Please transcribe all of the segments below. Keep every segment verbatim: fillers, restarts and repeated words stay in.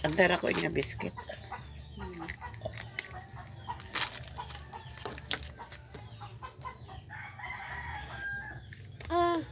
Pagdara ko niya biscuit. Hmm. Ah.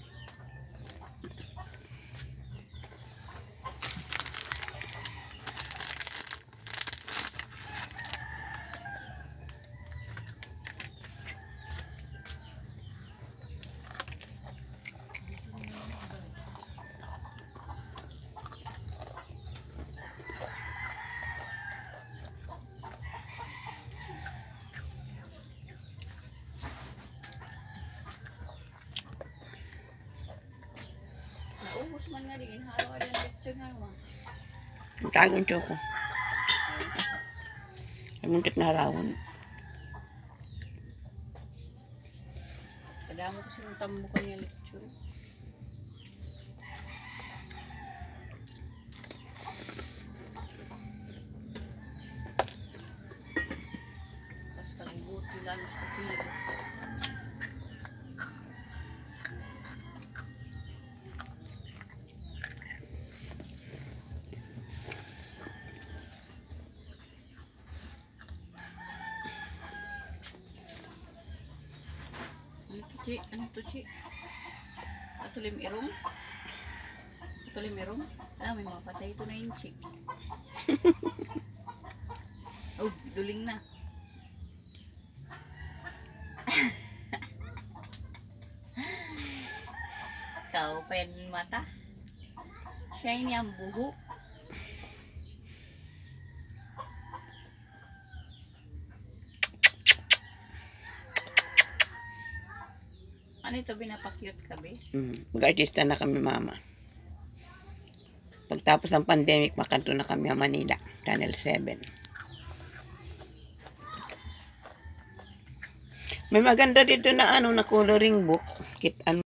Naubos man nga rin. Halo ka din lechon nga naman. Ang tagong choco. Ay muntik na harawon. Kadamo kasi ng tambukan niya lechon. Tapos kalibuti lalo sa kapilo. Ci, ano to, Ci? Patulim irong? Patulim irong? Ah, may mga patay ito na yun, Ci. Oh, duling na. Kaupen mata. Shiny ang buhok. Ano ito, binapakyut ka, be? Mm. Mag-artista na kami, mama. Pagtapos ng pandemic, makanto na kami sa Manila. Channel seven. May maganda dito na ano na coloring book. Kit ano.